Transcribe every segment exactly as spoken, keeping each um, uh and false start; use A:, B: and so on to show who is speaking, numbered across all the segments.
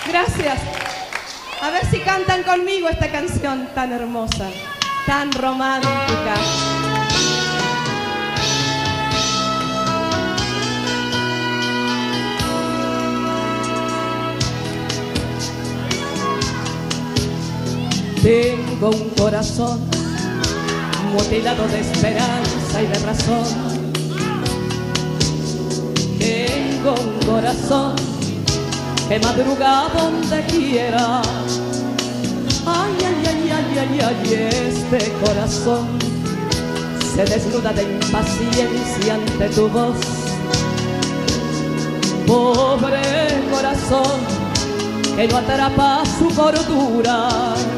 A: Gracias. A ver si cantan conmigo esta canción tan hermosa, tan romántica. Tengo un corazón mutilado de esperanza y de razón. Tengo un corazón que madruga donde quiera. Ay, ay, ay, ay, ay, ay, este corazón se desnuda de impaciencia ante tu voz. Pobre corazón que no atrapa su cordura.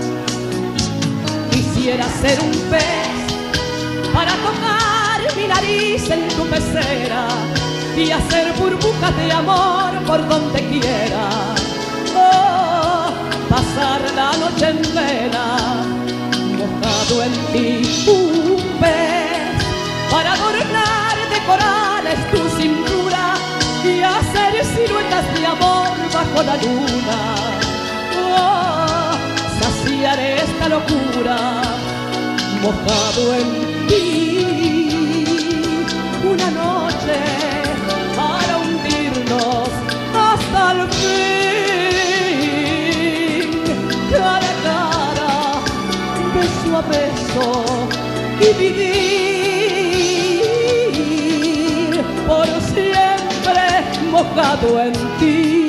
A: Quisiera ser un pez para tocar mi nariz en tu pecera y hacer burbujas de amor por donde quiera. Oh, pasar la noche en vela, mojado en ti, un pez para adornar de corales tu cintura y hacer siluetas de amor bajo la luna. Oh, saciaré esta locura, mojado en ti, una noche para hundirnos hasta el fin, cara a cara, beso a beso y vivir por siempre mojado en ti.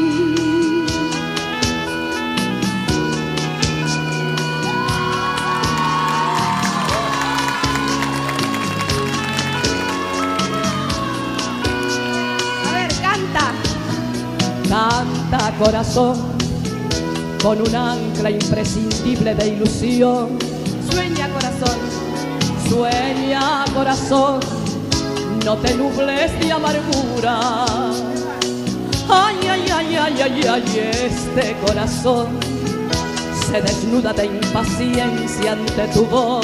A: Canta corazón con un ancla imprescindible de ilusión. Sueña corazón, sueña corazón, no te nubles de amargura. Ay, ay, ay, ay, ay, ay, este corazón se desnuda de impaciencia ante tu voz.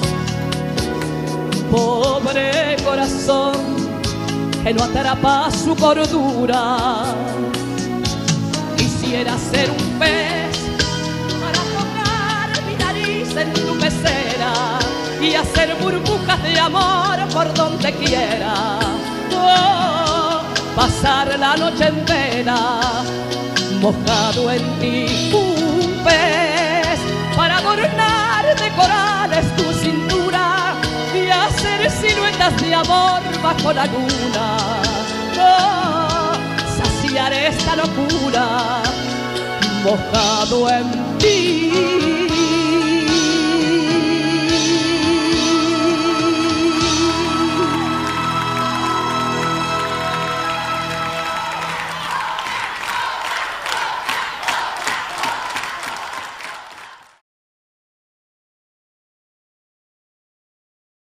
A: Pobre corazón que no atrapa su cordura. Quisiera ser un pez para tocar mi nariz en tu pecera y hacer burbujas de amor por donde quiera. Oh, pasar la noche entera mojado en ti, un pez para adornar de corales tu cintura y hacer siluetas de amor bajo la luna. Oh, saciar esta locura, mojado en ti.